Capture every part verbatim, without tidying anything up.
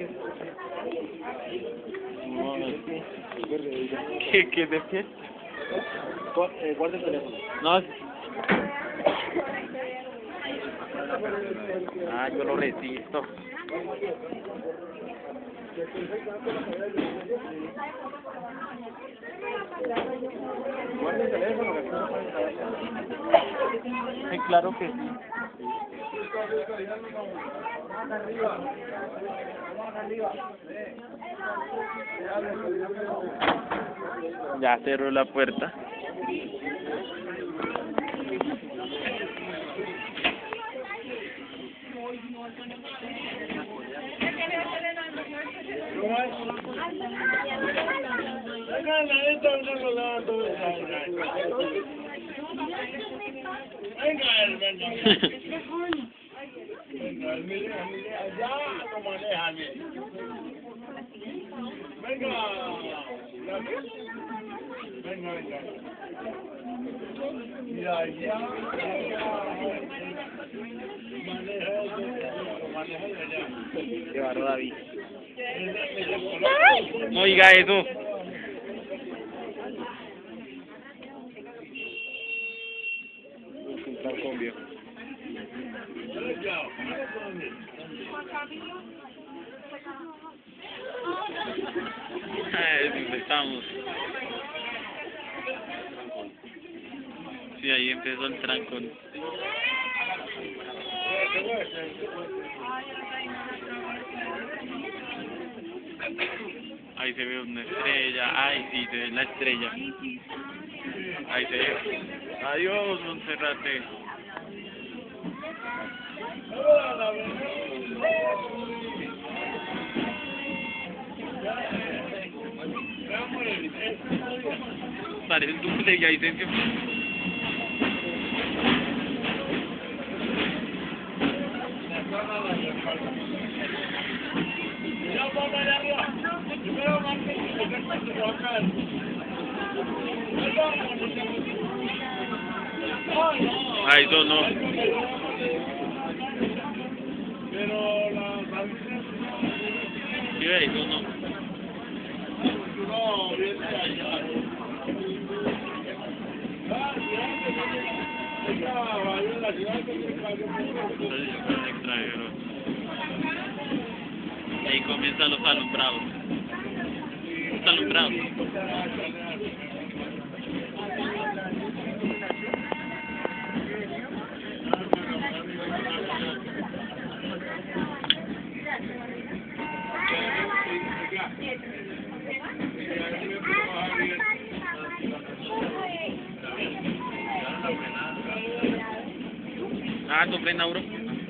¿Qué, qué de qué? Guarda el teléfono. No. Ah, yo lo resisto. Guarda el teléfono, que no Sí, claro que sí. Ya cerró la puerta. Venga, venga. Mira, ya. Qué barro, David. No diga eso. Ahí estamos. Sí, ahí empezó el trancón. Ahí se ve una estrella. Ay, sí, se ve la estrella. Ahí se ve. Adiós, Monserrate. Parece un duple de Vicencio. Ay, eso no. Pero la Sí, eso no. no viene allá. Y ahí comienzan los alumbrados. Los alumbrados. Ah, ¿tú frena, bro?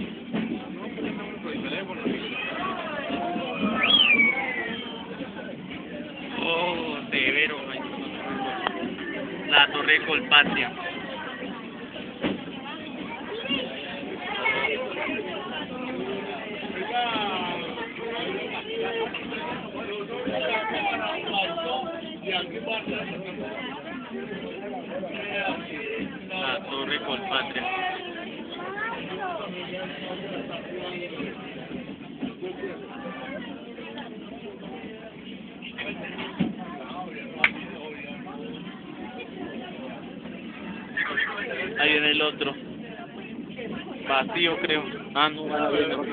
Oh, severo. La Torre Colpatria. La Torre Colpatria. Ahí viene el otro. Vacío, creo. Ah, no, no, no.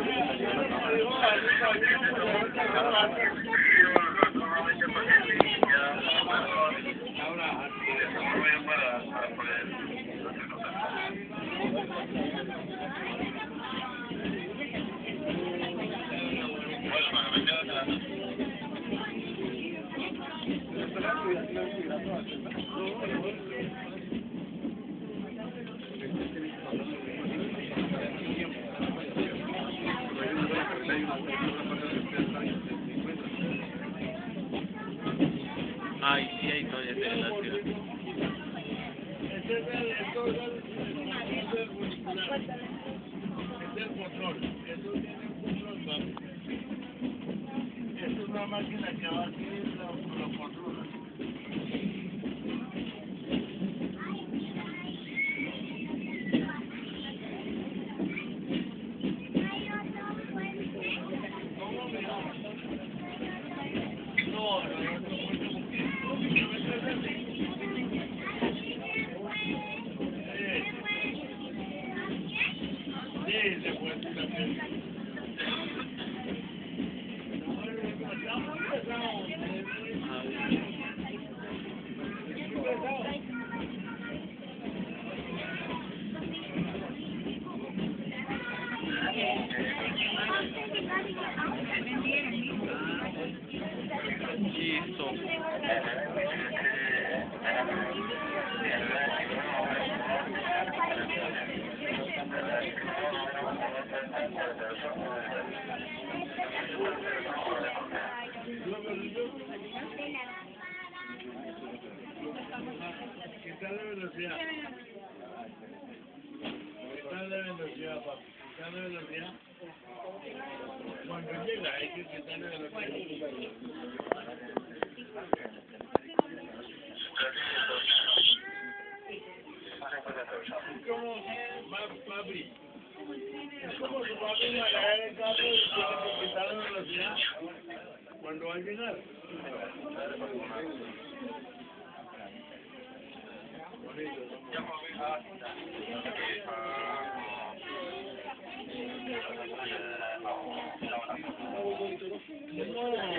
Ay, sí, ahí todavía se ve la ciudad. Este es el control. Eso tiene un control. Es una máquina que va aquí y lo, lo controla. ¿Cómo me Sí, se puede también. Estamos pesados. Muy pesados. Listo. ¿Qué tal la velocidad? ¿Qué tal la velocidad, papi? ¿Qué tal la velocidad? Cuando llega hay que quitar la velocidad. Es como, pa- papi, es como su papi manejar el carro y tiene que quitar la velocidad cuando va a llegar. No,